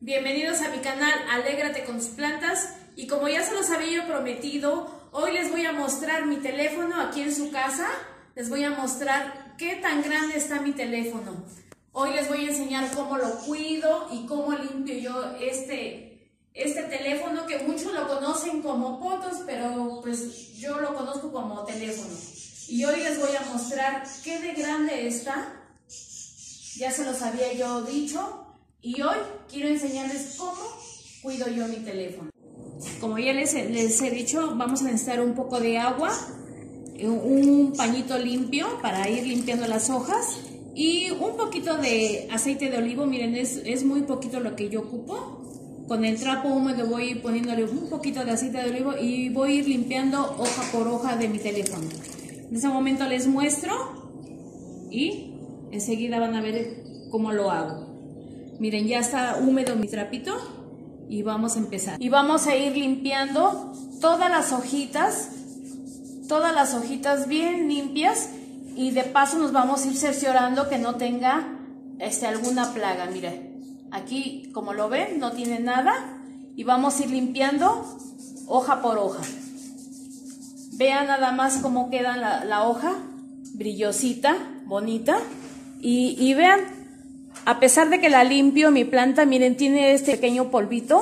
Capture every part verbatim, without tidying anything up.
Bienvenidos a mi canal Alégrate con tus plantas, y como ya se los había yo prometido, hoy les voy a mostrar mi teléfono aquí en su casa. Les voy a mostrar qué tan grande está mi teléfono. Hoy les voy a enseñar cómo lo cuido y cómo limpio yo este, este teléfono, que muchos lo conocen como fotos, pero pues yo lo conozco como teléfono. Y hoy les voy a mostrar qué de grande está. Ya se los había yo dicho. Y hoy quiero enseñarles cómo cuido yo mi teléfono. Como ya les, les he dicho, vamos a necesitar un poco de agua, un pañito limpio para ir limpiando las hojas y un poquito de aceite de olivo. Miren, es, es muy poquito lo que yo ocupo. Con el trapo húmedo voy poniéndole un poquito de aceite de olivo y voy a ir limpiando hoja por hoja de mi teléfono. En ese momento les muestro y enseguida van a ver cómo lo hago. Miren, ya está húmedo mi trapito y vamos a empezar. Y vamos a ir limpiando todas las hojitas, todas las hojitas bien limpias, y de paso nos vamos a ir cerciorando que no tenga este, alguna plaga. Miren, aquí como lo ven no tiene nada, y vamos a ir limpiando hoja por hoja. Vean nada más cómo queda la, la hoja, brillosita, bonita, y, y vean. A pesar de que la limpio, mi planta, miren, tiene este pequeño polvito.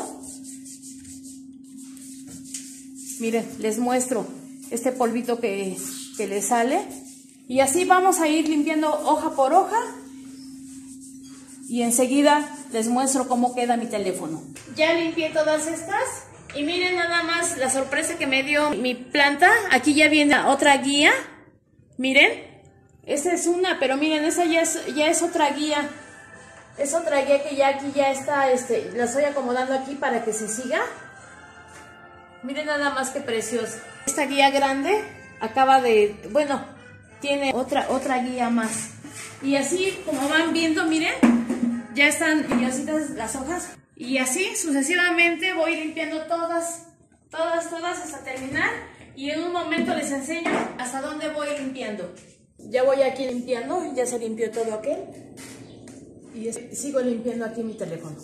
Miren, les muestro este polvito que, que le sale. Y así vamos a ir limpiando hoja por hoja. Y enseguida les muestro cómo queda mi teléfono. Ya limpié todas estas. Y miren nada más la sorpresa que me dio mi planta. Aquí ya viene otra guía. Miren, esta es una, pero miren, esa ya es, ya es otra guía. Es otra guía que ya aquí ya está, este, la estoy acomodando aquí para que se siga. Miren nada más que preciosa. Esta guía grande acaba de, bueno, tiene otra, otra guía más. Y así como van viendo, miren, ya están brillositas las hojas. Y así sucesivamente voy limpiando todas, todas, todas hasta terminar. Y en un momento les enseño hasta dónde voy limpiando. Ya voy aquí limpiando, ya se limpió todo aquel. Y sigo limpiando aquí mi teléfono.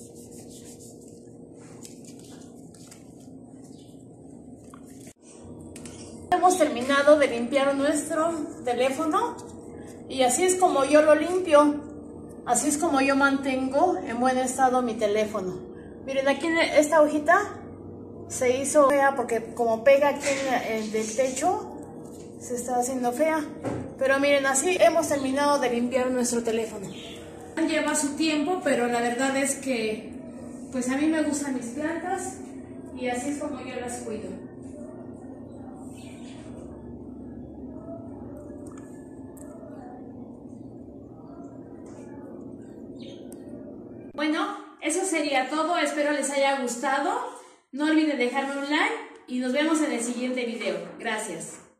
Hemos terminado de limpiar nuestro teléfono y así es como yo lo limpio. Así es como yo mantengo en buen estado mi teléfono. Miren, aquí en esta hojita se hizo fea porque como pega aquí en el del techo, se está haciendo fea. Pero miren, así hemos terminado de limpiar nuestro teléfono. Lleva su tiempo, pero la verdad es que pues a mí me gustan mis plantas y así es como yo las cuido. Bueno, eso sería todo. Espero les haya gustado. No olviden dejarme un like y nos vemos en el siguiente video. Gracias.